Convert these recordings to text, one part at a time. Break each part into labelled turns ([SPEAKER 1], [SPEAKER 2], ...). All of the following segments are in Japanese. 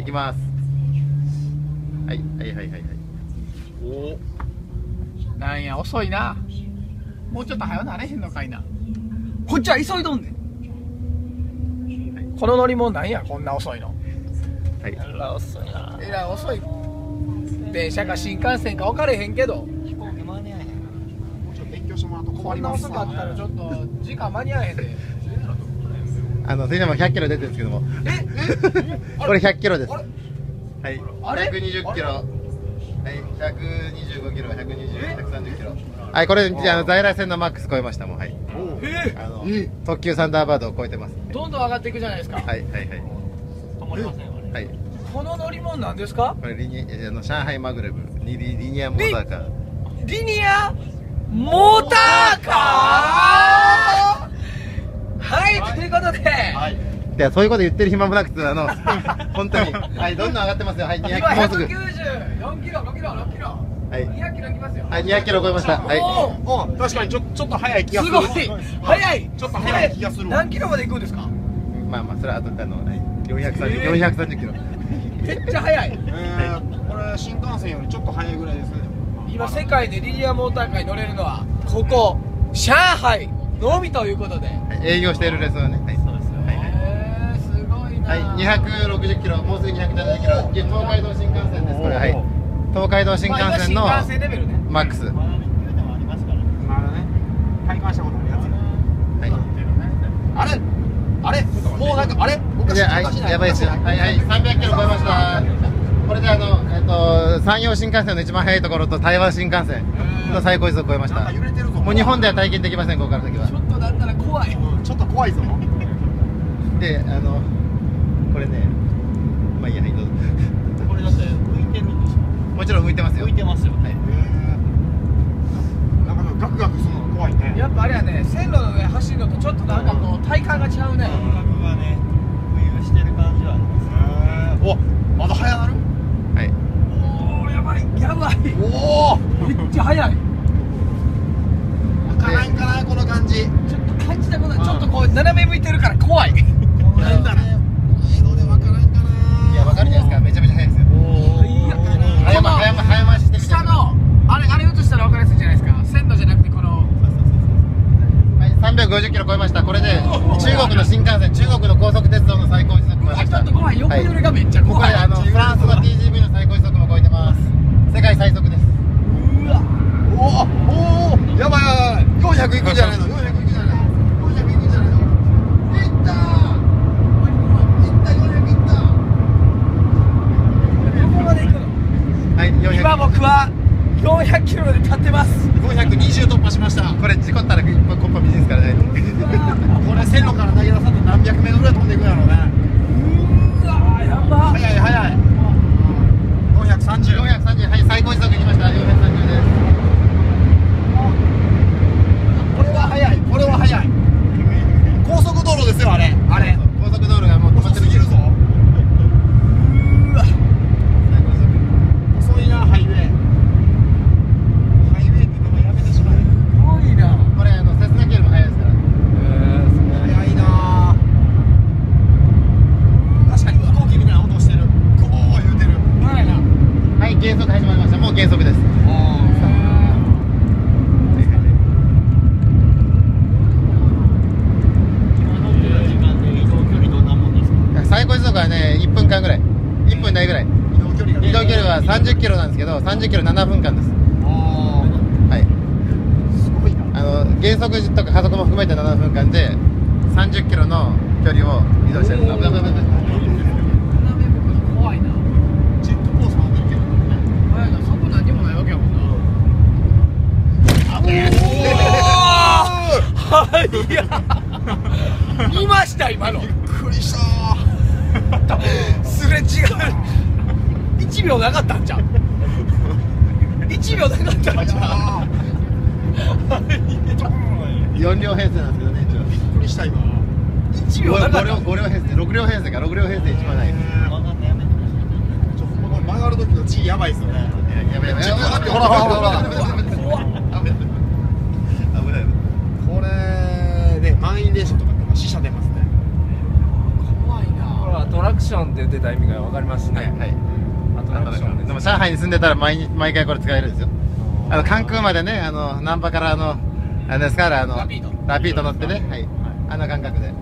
[SPEAKER 1] 行きます。はいはいはいはいはい。
[SPEAKER 2] おお。なんや遅いな。もうちょっと早なれへんのかいな。こっちは急いどんねん。この乗り物なんやこんな遅いの。
[SPEAKER 1] はい。
[SPEAKER 2] 遅いな。えらい遅い。電車か新幹線か分かれへんけど。
[SPEAKER 3] 飛行機間に合えへん。もうちょっと勉強してもらうと困
[SPEAKER 2] こんな
[SPEAKER 3] ります
[SPEAKER 2] 遅かったらちょっと時間間に合えへんで。
[SPEAKER 1] それでも100キロ出てるんですけども。これ100キロです。はい。120キロ。はい。125キロ、120、130キロ。はい、これ在来線のマックス超えましたもん。はい。特急サンダーバードを超えてます。
[SPEAKER 2] どんどん上がっていくじゃないですか。
[SPEAKER 1] はいはいはい。
[SPEAKER 3] 止まりませんよね。
[SPEAKER 1] はい。
[SPEAKER 2] この乗り物なんですか？
[SPEAKER 1] これ上海マグレブリニアモーターカー。
[SPEAKER 2] リニアモーターカー。はい、ということで。
[SPEAKER 1] いや、そういうこと言ってる暇もなくて、本当に、はい、どんどん上がってますよ。はい、200キロ、もうすぐ。
[SPEAKER 2] 194キロ、5キロ、6キロ。
[SPEAKER 1] はい。
[SPEAKER 2] 200キロいきますよ。
[SPEAKER 1] はい、200キロ超えました。はい。
[SPEAKER 3] お、確かにちょっと早い気がする。
[SPEAKER 2] すごい。早い。
[SPEAKER 3] ちょっと早い気がする。
[SPEAKER 2] 何キロまで行くんですか？
[SPEAKER 1] まあまあ、それは430キロ。
[SPEAKER 2] めっちゃ早い。
[SPEAKER 3] これ新幹線よりちょっと早いぐらいですね。
[SPEAKER 2] 今世界でリニアモーターカーに乗れるのはここ上海のみということで。
[SPEAKER 1] 営業しているレストランね。はい。
[SPEAKER 2] すごいな。
[SPEAKER 1] はい、260キロ、もうすぐ270キロ、東海道新幹線です。これ、はい。東海道新幹線のマックス。
[SPEAKER 3] まだね、体感したことあるやつ。
[SPEAKER 1] はい。
[SPEAKER 3] あれ、もうなんかあれ、
[SPEAKER 1] やばいですよ。はいはい、300キロ超えました。これで山陽新幹線の一番速いところと台湾新幹線の最高時速を超えました。もう日本では体験できません、ここから先は。
[SPEAKER 2] ちょっとだったら怖い。
[SPEAKER 3] ちょっと怖いぞ。
[SPEAKER 1] で、これね、まあいいや、はい、どうぞ。
[SPEAKER 3] これだって浮いてるんでしょ。
[SPEAKER 1] もちろん浮いてますよ。
[SPEAKER 3] 浮いてますよ。はい。なんかガクガクするのが怖いね。
[SPEAKER 2] やっぱあれやね、線路の上走るのとちょっとなんかこう体感が違うね。
[SPEAKER 3] 感覚がね、浮遊してる感じはあります。お、まだ早なる？
[SPEAKER 1] はい。
[SPEAKER 2] おお、やばい、やばい。
[SPEAKER 3] おお、
[SPEAKER 2] めっちゃ速い。
[SPEAKER 3] わからんかなこの感じ。
[SPEAKER 2] ちょっと感じたことない。ちょっとこう斜め向いてるから怖い。
[SPEAKER 3] なんだね。いいのでわからんかな。
[SPEAKER 1] いや、わかるじゃないですか。めちゃめちゃ速いですよ。早回ししてみて。
[SPEAKER 2] 下のあれ映したら分かりやすいじゃないですか。線路じゃなくてこの。
[SPEAKER 1] はい、350キロ超えました。これで中国の新幹線、中国の高速鉄道の最高時速超えました。
[SPEAKER 2] ちょっと怖い。横揺れがめっちゃ
[SPEAKER 1] ここ
[SPEAKER 2] 怖い。
[SPEAKER 1] でフランスの TGV の最高時速も超えてます。世界最速です。
[SPEAKER 2] うわ。
[SPEAKER 3] おお、やばいやばい。400いくんじゃないの。400いくんじゃないの。400いくんじゃないの。いったー。400いった。
[SPEAKER 2] どこまで行くの？
[SPEAKER 1] はい、400。
[SPEAKER 2] 今僕は400キロで立ってます。
[SPEAKER 3] 420突破しました。
[SPEAKER 1] これ事故ったらコッパビジネスからね。
[SPEAKER 3] これ線路から投げ出さんと何百メートルぐらい飛んでいくんやろうね。
[SPEAKER 2] うわー、やば。
[SPEAKER 3] 早い早い。430。
[SPEAKER 1] 430、はい、最高時速いきました。430です。
[SPEAKER 3] これは早い。これは早い。高速道路ですよあれ。
[SPEAKER 1] あれ、高速道路がもう止まってる。
[SPEAKER 3] 遅すぎるぞ。
[SPEAKER 2] うわ。
[SPEAKER 1] 最高時速。
[SPEAKER 3] 遅いなハイウェイ。ハイウェイって名前やめてしまえ。
[SPEAKER 2] すごいな。
[SPEAKER 1] これセスナ機よりも速いですから。
[SPEAKER 3] 早いな。確かに飛行機みたいな音してる。ゴー言うてる。
[SPEAKER 2] 早いな。
[SPEAKER 1] はい、減速始まりました。もう減速です。最高時速はね、1分間ぐらい。1分ないぐらい。移動距離は30キロなんですけど、30キロ7分間です。はい。
[SPEAKER 3] すごいな。
[SPEAKER 1] 減速とか加速も含めて7分間で30キロの距離を移動してるんです。
[SPEAKER 2] 斜め向くの怖いな。
[SPEAKER 3] ジェットコース回ってるけどね。
[SPEAKER 2] 早いな。そこ何にもないわけやもんな。はいや。見ました今の。
[SPEAKER 3] びっくりした
[SPEAKER 2] すれ違う。1秒なかったんじゃん。1秒なかったんじゃん。
[SPEAKER 1] 4両編成なんですけどね、一応。
[SPEAKER 3] びっくりした今。
[SPEAKER 2] 1秒なかった。
[SPEAKER 1] 5両編成、6両編成か、6両編成一番ない。
[SPEAKER 3] この曲がる時の G やばいっすよね。
[SPEAKER 1] やばいやばい。
[SPEAKER 3] ほらほらほら。
[SPEAKER 1] 危ない。
[SPEAKER 3] これね、満員電車とかって死者出ますね。
[SPEAKER 2] 怖いな。
[SPEAKER 4] アトラクションで出てた意味が分かりますね。
[SPEAKER 1] はい。
[SPEAKER 4] アトラクションです。
[SPEAKER 1] でも上海に住んでたら毎回これ使えるんですよ。関空までね、難波からですからラピート乗ってね、はい、あの感覚で。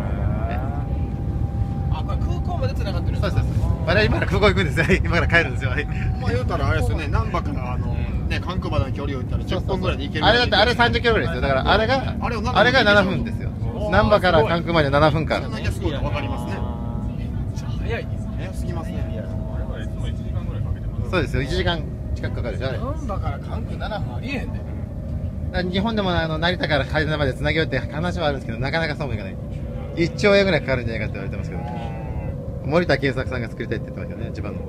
[SPEAKER 2] あ、これ空港まで繋がってるんですか？
[SPEAKER 1] そうです。我々今から空港行くんですよ。今から帰るんですよ。はい。
[SPEAKER 3] まあ言うたらあれですよね、難波からね、関空までの距離を言ったら10分ぐらいで行ける。
[SPEAKER 1] あれだってあれ30キロぐらいですよ。だからあれが7分ですよ。難波から関空まで7分間。
[SPEAKER 3] そんなにすごいの分かりますね。
[SPEAKER 2] 早いですね。
[SPEAKER 3] 早すぎますね。
[SPEAKER 1] そうですよ。1時間近くかかるでしょあれ。
[SPEAKER 2] 難波から関空7分ありえへんで。
[SPEAKER 1] 日本でも成田から羽田までつなげようって話はあるんですけど、なかなかそうもいかない。1兆円ぐらいかかるんじゃないかって言われてますけど、森田健作さんが作りたいって言ってましたよね、一番の。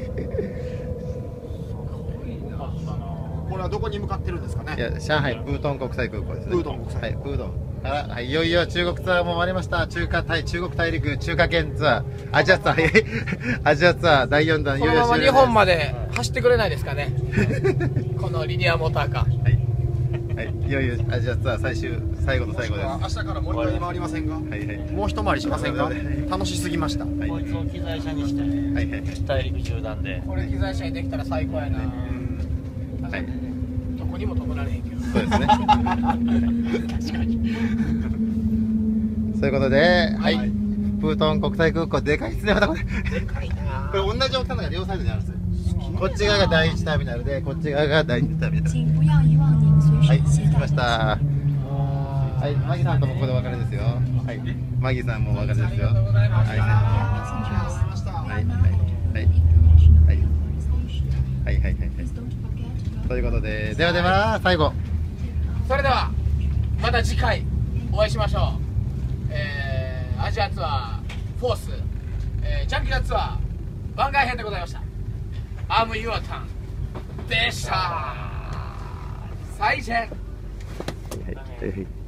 [SPEAKER 3] これはどこに向かってるんですかね。
[SPEAKER 1] いや、上海プートン国際空港ですね。
[SPEAKER 3] プートン国際
[SPEAKER 1] はい、プートンから、はい、いよいよ中国ツアーも終わりました。中国大陸中華圏ツアー、アジアツアー、アジアツアー第4弾、
[SPEAKER 2] このまま日本まで走ってくれないですかね。このリニアモーターカー。
[SPEAKER 1] はい、いよいよアジアツアー最後の最後です。
[SPEAKER 3] 明日から森田に回りませんか。
[SPEAKER 1] はいはい。
[SPEAKER 3] もう一回りしませんか。楽しすぎました。
[SPEAKER 1] はい
[SPEAKER 5] こいつを機材車にして、
[SPEAKER 1] はいはい。
[SPEAKER 5] 大陸縦断で。
[SPEAKER 2] これ機材車にできたら最高やな。
[SPEAKER 1] はい。
[SPEAKER 2] どこにも止められへんけど。
[SPEAKER 1] そうですね。確かに。そういうことで、はい。プートン国際空港でかいですね、またこれ。
[SPEAKER 3] でかいな。
[SPEAKER 1] これ同じ大きさのが両サイドにあるんですよ。こっち側が第1ターミナルで、こっち側が第2ターミナル。はい、着きました。はい、マギさんともここでお別れですよ。はい、マギさんもお別れですよ。はい、はい、はい、はい、はい、はい、ということで、では最後。
[SPEAKER 2] それではまた次回お会いしましょう。アジアツアーフォース、ジャンキラツアー番外編でございました。アームユアタンでした。再见。
[SPEAKER 1] はい。